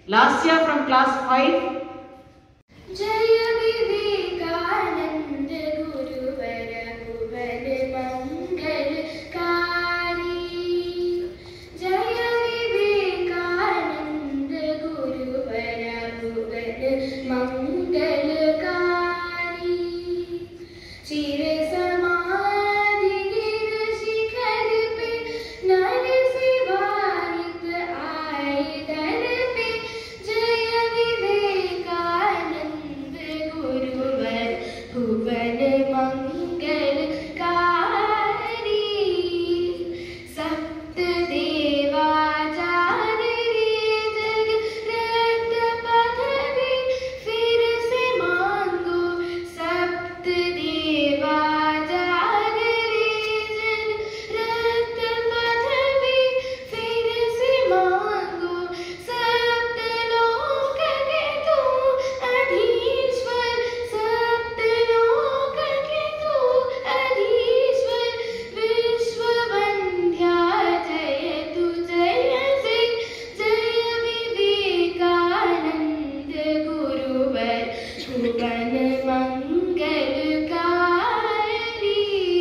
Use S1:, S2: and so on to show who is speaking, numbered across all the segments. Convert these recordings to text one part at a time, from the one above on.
S1: Lasya from class 5.
S2: जय विवेकानंद गुरुवर भुवन मंगलकारी। जय विवेकानंद गुरुवर भुवन मंगलकारी। चिर समाधि गिर शिखर पे नर शिवायत आए दर पे। जय विवेकानंद गुरुवर भुवन मंगलकारी। सप्त देवाचार्य जग रक्त पदवी फिर से मांगो। सप्त देवाचार्य जग रक्त पदवी फिर से मांगो। सप्त लोक के तू अधीश्वर। सप्त लोक के तू अधीश्वर। विश्व वंद्या जय तु जय जय। जय विवेकानंद गुरुवर भुवन मंगलकारी।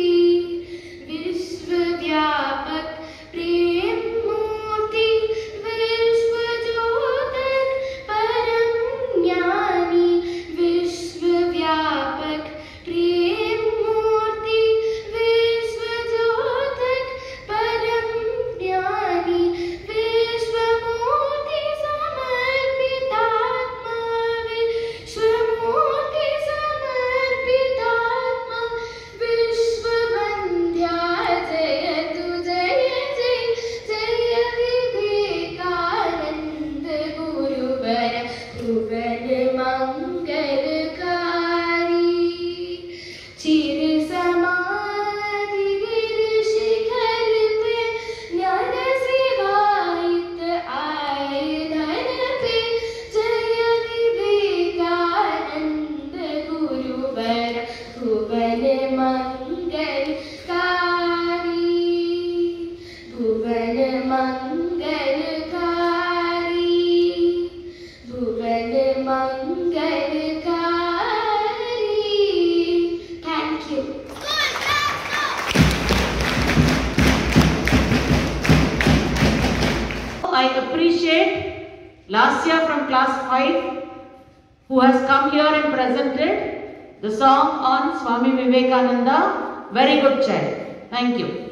S2: विश्वव्यापक प्रेम मूर्ति विश्व ज्योतक परम ज्ञानी। विश्वव्यापक प्रेम मूर्ति विश्व ज्योतक परम ज्ञानी। विश्वमूर्ति समर्पितात्मा। विश्वमूर्ति समर्पितात्मा। विश्ववंद्या जय तु जय जय। जय विवेकानंद गुरुवर भुवन मंगलकारी। चिर समाधि गिर शिखर पे नर शिवायत आए दर पे। जय विवेकानंद गुरुवर भुवन मंगलकारी। भुवन मंगलकारी। भुवन मंगलकारी। Thank you.
S1: I appreciate Lasya from class 5 who has come here and presented the song on Swami Vivekananda. Very good child. Thank you.